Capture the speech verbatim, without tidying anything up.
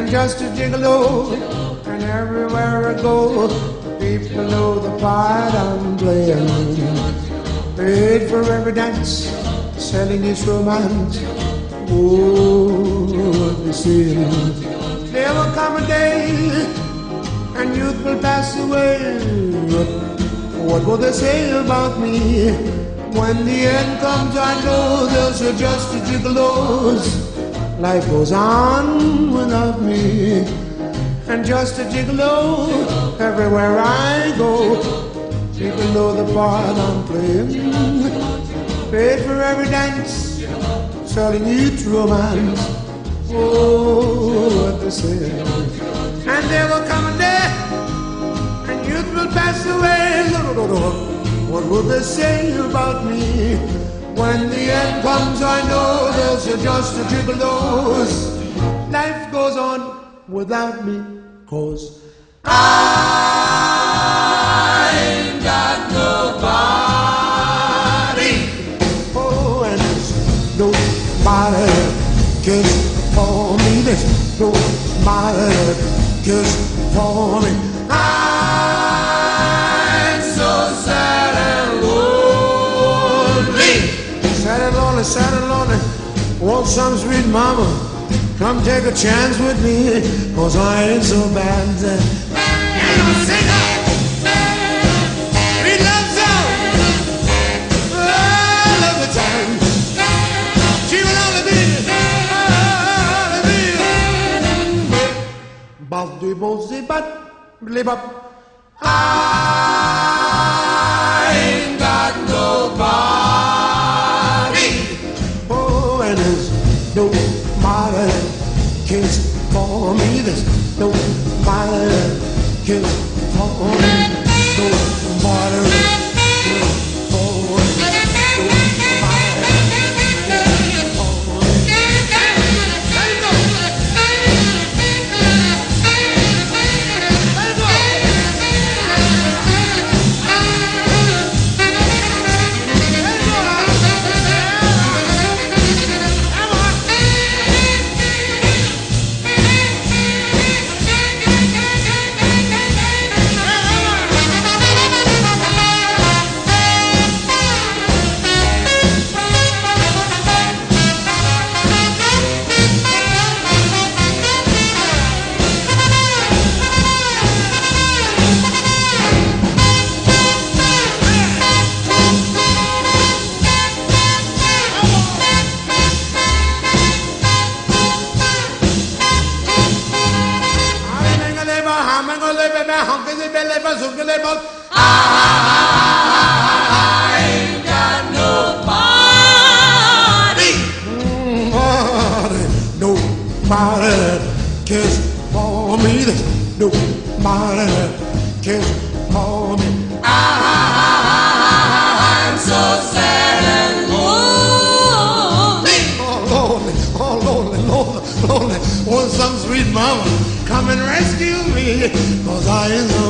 and just a gigolo. And everywhere I go, people know the part I'm playing. Paid for every dance, selling this romance. Oh, the sin. There will come a day, and youth will pass away. What will they say about me? When the end comes, I know those are just the gigolos. Life goes on without me, and just a gigolo. Everywhere I go, people know the part I'm playing. Paid for every dance, selling each romance. Oh, what they say. And there will come a day, and youth will pass away. What will they say about me? When the end comes, I know those are just the gigolos. Life goes on without me, 'cause I ain't got nobody. Oh, and there's nobody cares for me. There's nobody cares for me. I'm so sad and lonely. Sad and lonely, sad and lonely. Want some sweet mama, come take a chance with me, 'cause I ain't so bad. And I'm sing up. Sweet love song. Oh, love the time. She will only be, only be. But the bossy but live up. I ain't got nobody. Oh, and there's nobody cares for me. There's nobody cares for me. Nobody cares for me. I ain't got nobody. Nobody, nobody cares for me. There's nobody cares for me. I'm so sad and lonely. Oh, lonely, oh, lonely, lonely, lonely. Want some sweet mama come and rescue me, 'cause I ain't so